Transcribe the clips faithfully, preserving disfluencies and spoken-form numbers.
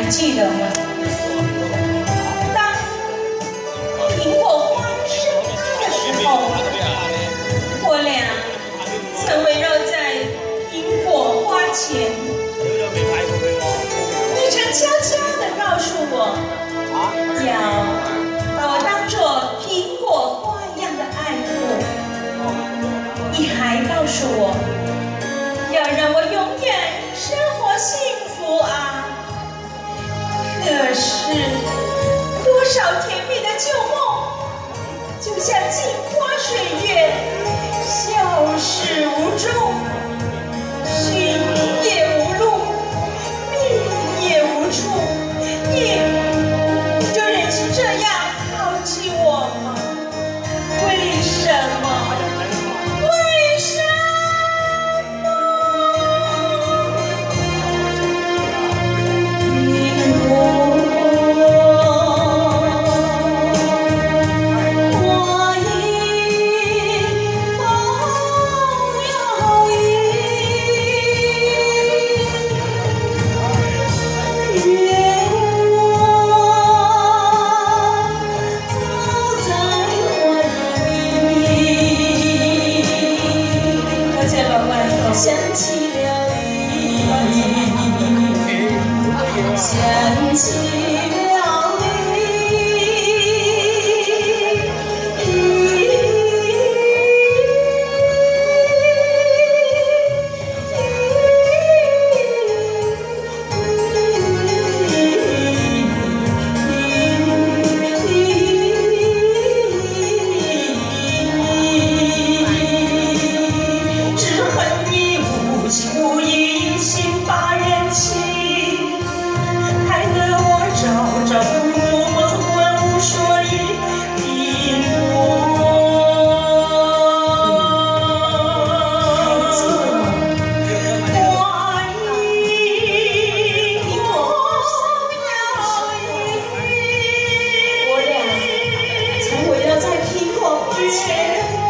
记得吗？当苹果花盛开的时候，我俩曾围绕在苹果花前。你曾悄悄地告诉我，要把我当作苹果花一样的爱护。你还告诉我，要让我永远生活幸福啊！可是，多少甜蜜的旧梦，就像镜花水月，消失无踪，寻也无路，觅也无处，你就忍心这样抛弃我吗？为什么？为什么？你我。 想起了你，想起了你，只恨你无情无义，心把人欺，害得我朝朝暮暮，莫从问无所依。苹果花影，我俩曾围绕在苹果花前。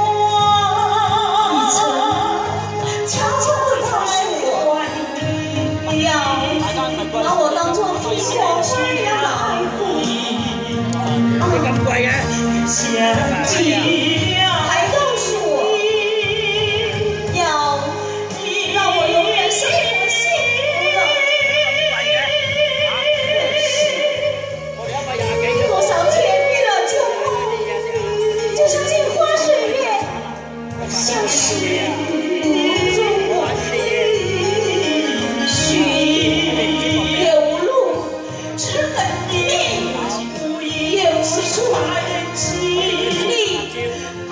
把我当作苹果花一样的爱护，想起了，还告诉我，要让我永远生活幸福的。可是，多少甜蜜的旧梦，就像镜花水月，消失无踪。 只恨你无义也无处把人欺，你